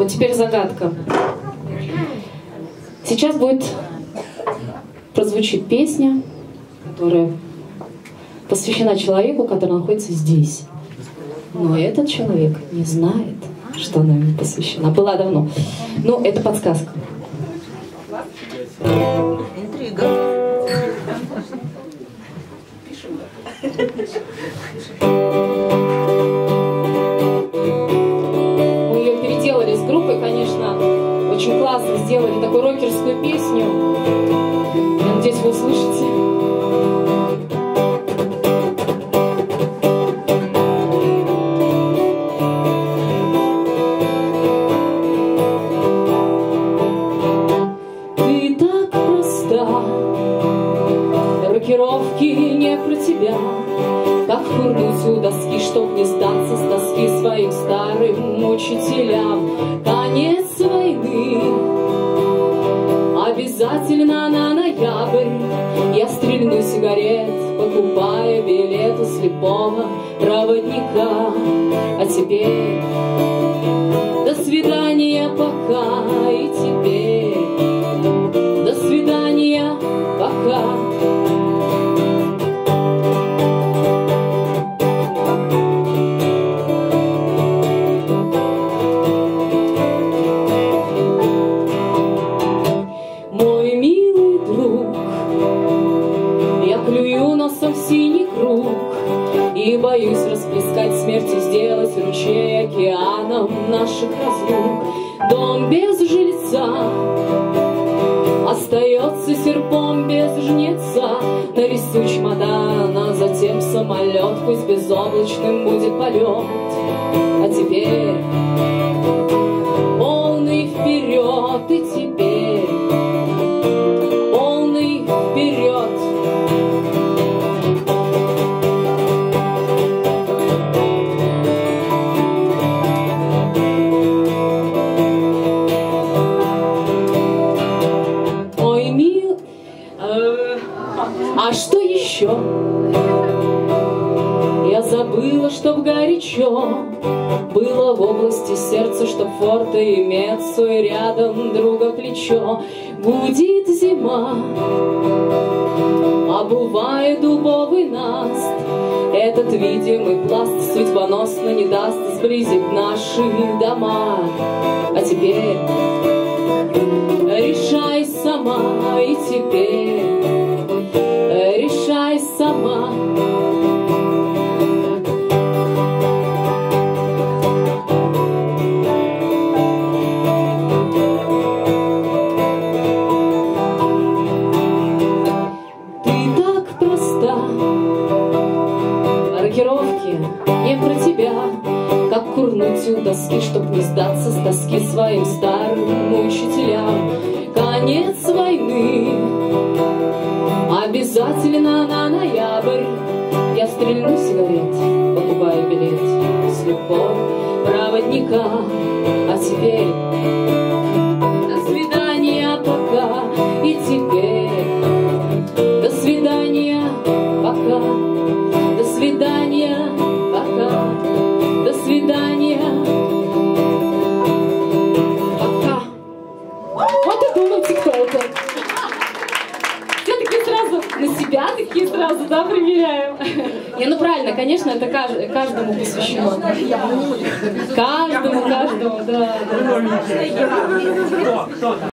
вот теперь загадка. Сейчас прозвучит песня, которая посвящена человеку, который находится здесь. Но этот человек не знает, что она ему посвящена. Была давно. Ну, это подсказка. Интрига. Мы ее переделали с группой, конечно, очень классно сделали такую рокерскую песню. Я надеюсь, вы услышите. Ты так проста, рокировки не про тебя. Как курнуть у доски, чтоб не сдаться с тоски своим старым учителям. Конец войны обязательно на ноябрь. Я стрельну сигарет, покупая билет у слепого проводника. А теперь до свидания пока, и теперь до свидания пока. Мой милый друг, я клюю носом в синий круг и боюсь расплескать смерть и сделать ручей океаном наших разлук. Дом без жильца остается серпом без жнеца. Нарисуй чемодан, а затем самолет, пусть безоблачным будет полет. А теперь полный вперед, и теперь полный вперед. Ой, мил, а что еще? Я забыла, чтоб горячо было в области сердца, чтоб форта и меццо, и рядом друга плечо. Гудит зима, обувая дубовый наст. Этот видимый пласт судьбоносно не даст сблизить наши дома. А теперь решай сама, и теперь решай сама. Рокировки не про тебя, как курнуть у доски, чтоб не сдаться с тоски своим старым учителям. Конец войны обязательно на ноябрь. Я стрельну сигарет, покупаю билет слепого проводника. А теперь до свидания пока, и теперь до свидания пока. До свидания, пока. До свидания, пока. Вот и думайте, кто это. Все такие сразу на себя, такие сразу, да, примеряем. Не, ну правильно, конечно, это каждому посвящено. Каждому, да.